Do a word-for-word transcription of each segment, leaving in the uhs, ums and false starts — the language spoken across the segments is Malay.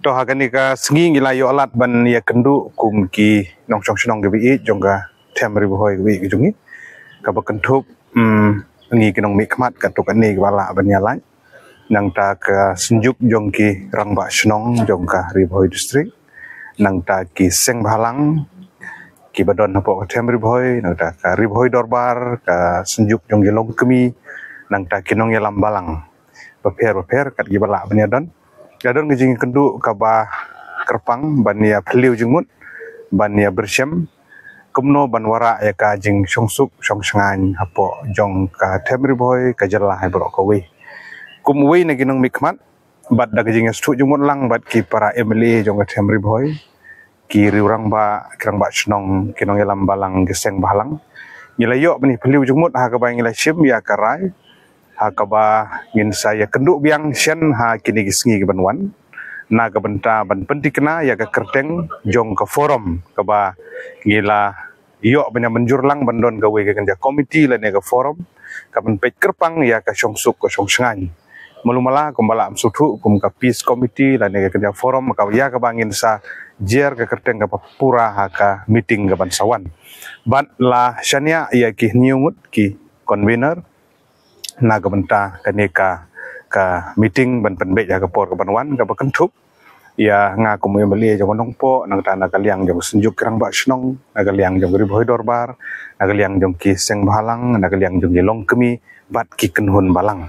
toh hagan ni ka sengi ngila yo alat ban ya kendu kum ki nong chong chnong ge bi jongga temri boy ge bi jungi ka ba kentup um ngi ki nong mi khmat ka to kan ni bala ban ya lai nang ta ka senjuk jong ki rangba chnong jongka ri boy district nang ta ki seng bhalang ki badon hapo ka temri boy nang ta ka ri boy dorbar ka senjuk jong ge long kemi nang ta ki nong ya lambalang paper paper kat gi bala ban ya don Gadon ngejing kendu kaba kerpang bania peliu jengmut bania bersyam kumno banwara ya ka jing songsuk songsangan hapo jong ka temri boy ka jalla hai bro ko we kumwe na ginong mikmat bad da jing stu jengmut lang bad ki para emily jong ka temri boy ki riurang ba kirang ba snong kinong yalam balang geseng balang nilayo bani peliu jengmut ha ka ba ngila sim ya karai hakaba ngin saya kenduk biang sian ha kini gisngi ke banwan na ka benta ban pentikna ya ka kerteng jong ka forum kaba ngila yo banya menjurlang bandon gawe ka kanja komiti la ne ka forum ka ban pet kerpang ya ka songsuk ka songsangan mulumala kumbala amsutu kum ka peace committee la ne ka kanja forum ka ya ka bangin sa jer ka kerteng ka pura ha ka meeting ka ban sawan bat la syania ya ki niumut ki convener naga benta kaneka ka meeting ban penbek ya ka por ka banwan ka bakentup ya nga kumui meli jong nongpo nang ta naga liang jong senjuk kerang ba snong naga liang jong ri boy dorbar naga liang jong ki seng balang naga liang jong long kemi bat ki kenhun balang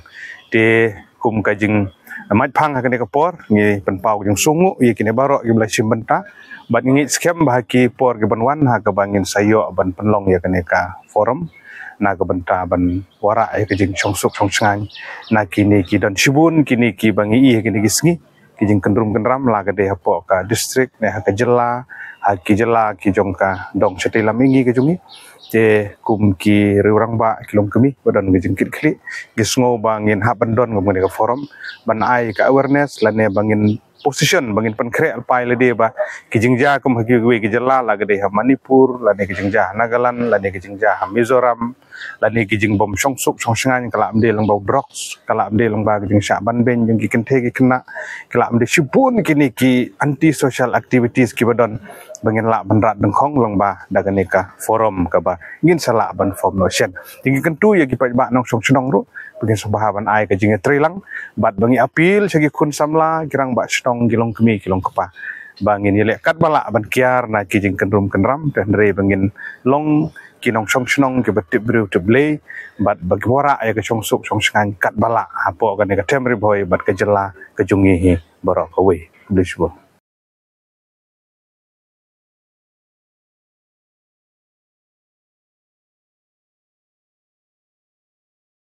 te kum ka jing mat phang ka ne ka por ngi pen pau jong sungu ye kine baro gi bla sim benta bat ngi skem ba ki por ki banwan ha ka bangin sayo ban penlong ya kaneka forum na ka benta ban wara ai ka jing songsuk songsangan na kini ki don sibun kini ki bangi i kini gisngi ki jing kendrum kendram la ka de hapo ka district ne ha ka jela ha ki jela ki jong ka dong setilam ingi ka jungi je kum ki riurang ba kilom kemi badon ki jing kit kli gisngo bangin ha bandon ngom ka forum ban ai ka awareness la ne bangin position bangin pan kre alpai le de ba ki jingja kum hagi we ki jela la ga de ha manipur la ne ki jingja nagaland la ne ki jingja ha mizoram la ne ki jing bom songsuk songsangan kala amde lang bau drox kala amde lang ba ki jing sha ban ben jing ki kente ki kena kala amde sibun kini ki anti social activities ki badon bangin la banrat dengkhong lang ba daga ne ka forum ka ba ngin sala ban form notion tinggi kentu ya ki pa ba nong song snong ru bangin sabahaban ai ka jing trilang bat bangi apil sagi kun samla kirang ba snong gilong kemi kilong kepa bangin yele kat bala ban kiar na ki jing kendrum kendram dan re bangin long kinong song snong ke betip bru te ble bat bagi wara ya ke songsuk songsangan kat bala apo ka ne ka temri boy bat ke jela ke jungi hi barok we disbo